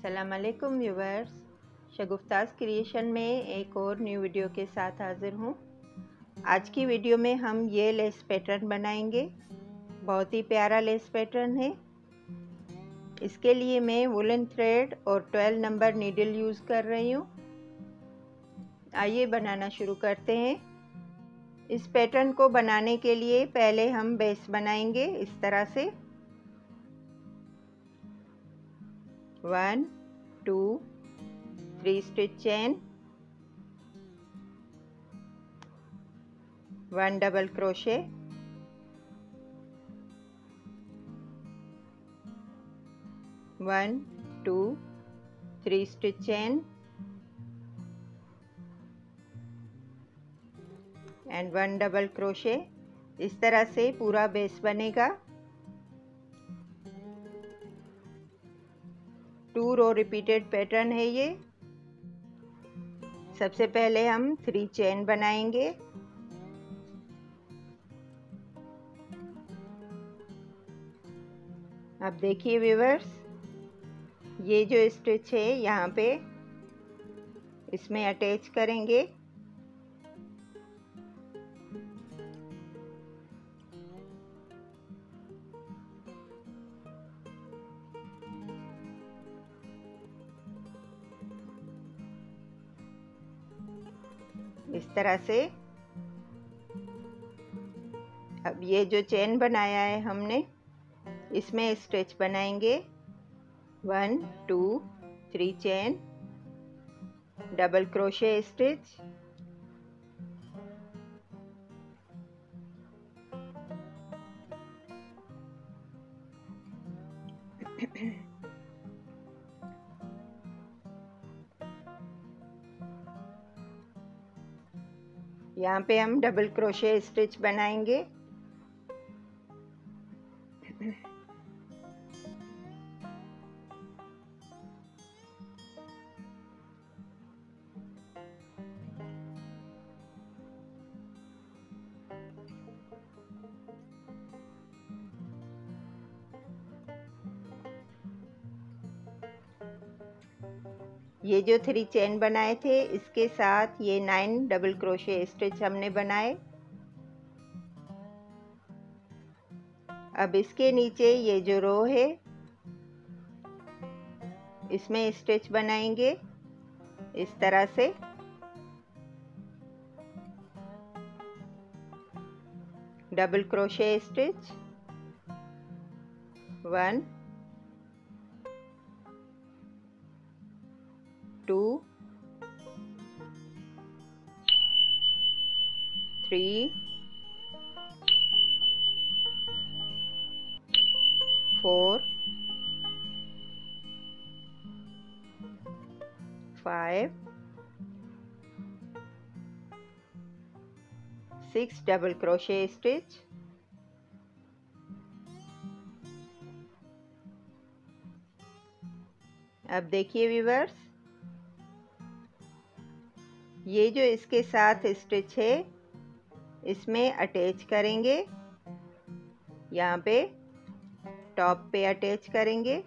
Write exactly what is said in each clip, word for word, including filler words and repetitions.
अस्सलाम वालेकुम viewers, शगुफ्ताज creation में एक और न्यू वीडियो के साथ हाज़िर हूँ। आज की वीडियो में हम ये लेस पैटर्न बनाएंगे। बहुत ही प्यारा लेस पैटर्न है। इसके लिए मैं वुलन थ्रेड और ट्वेल्व नंबर नीडल यूज़ कर रही हूँ। आइए बनाना शुरू करते हैं। इस पैटर्न को बनाने के लिए पहले हम बेस बनाएंगे इस तरह से। One two three stitch chain, one double crochet, one two three stitch chain and one double crochet. इस तरह से पूरा बेस बनेगा। टू रो रिपीटेड पैटर्न है ये। सबसे पहले हम थ्री चेन बनाएंगे। अब देखिए व्यूवर्स, ये जो स्टिच है यहाँ पे इसमें अटैच करेंगे। इस तरह से। अब ये जो चेन बनाया है हमने, इसमें स्टिच बनाएंगे। One two three chain, double crochet stitch, यहाँ पे हम डबल क्रोशे स्टिच बनाएंगे। ये जो थ्री चेन बनाए थे, इसके साथ ये नाइन डबल क्रोशे स्टिच हमने बनाए। अब इसके नीचे ये जो रो है, इसमें स्टिच बनाएंगे इस तरह से। Double crochet stitch, one two three four five six double crochet stitch. अब देखिए व्यूवर्स, ये जो इसके साथ स्टिच है इसमें अटैच करेंगे। यहाँ पे टॉप पे अटैच करेंगे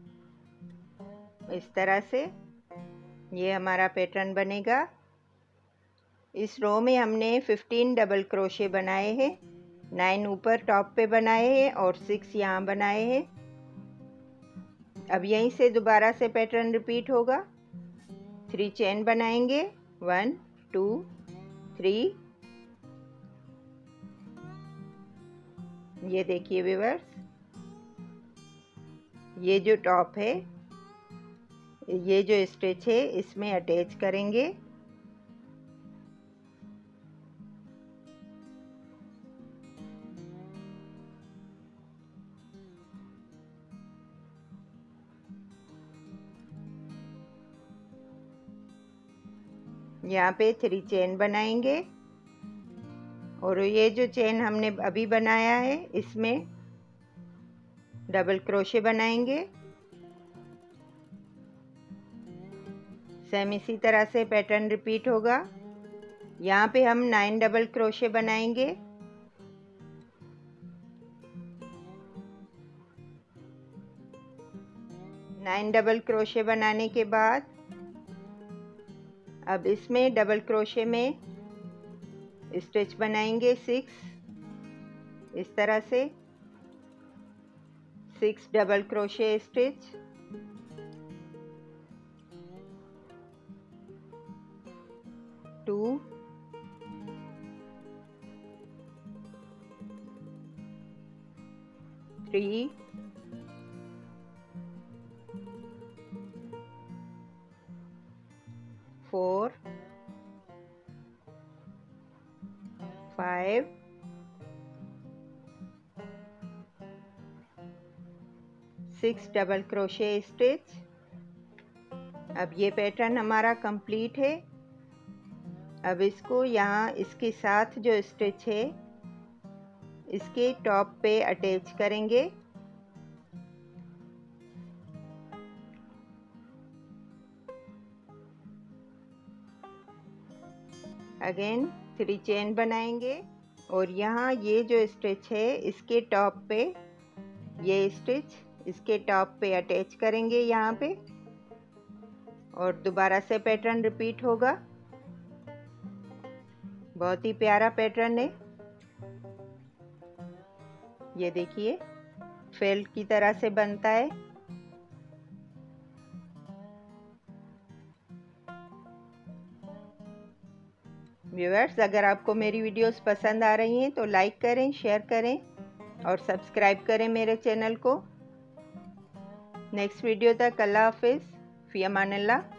इस तरह से। ये हमारा पैटर्न बनेगा। इस रो में हमने फिफ्टीन डबल क्रोशे बनाए हैं। नाइन ऊपर टॉप पे बनाए हैं और सिक्स यहाँ बनाए हैं। अब यहीं से दोबारा से पैटर्न रिपीट होगा। थ्री चेन बनाएंगे, वन टू थ्री। ये देखिए व्यूवर्स, ये जो टॉप है, ये जो स्टिच है इसमें अटैच करेंगे। यहाँ पे थ्री चेन बनाएंगे और ये जो चेन हमने अभी बनाया है इसमें डबल क्रोशे बनाएंगे। सेम इसी तरह से पैटर्न रिपीट होगा। यहाँ पे हम नाइन डबल क्रोशे बनाएंगे। नाइन डबल क्रोशे बनाने के बाद अब इसमें डबल क्रोशे में स्टिच बनाएंगे सिक्स। इस तरह से six double crochet stitch, two, three, four, five, six double crochet stitch. अब ये पैटर्न हमारा कंप्लीट है। अब इसको यहाँ इसके साथ जो स्टिच है इसके टॉप पे अटैच करेंगे। अगेन थ्री चेन बनाएंगे और यहाँ ये जो स्टिच है इसके टॉप पे ये स्टिच इसके टॉप पे अटैच करेंगे यहाँ पे, और दोबारा से पैटर्न रिपीट होगा। बहुत ही प्यारा पैटर्न है। ये देखिए फेल्ट की तरह से बनता है। व्यूअर्स, अगर आपको मेरी वीडियोस पसंद आ रही हैं तो लाइक करें, शेयर करें और सब्सक्राइब करें मेरे चैनल को। नेक्स्ट वीडियो तक अल्लाह हाफिज़, फ़ी अमानिल्लाह।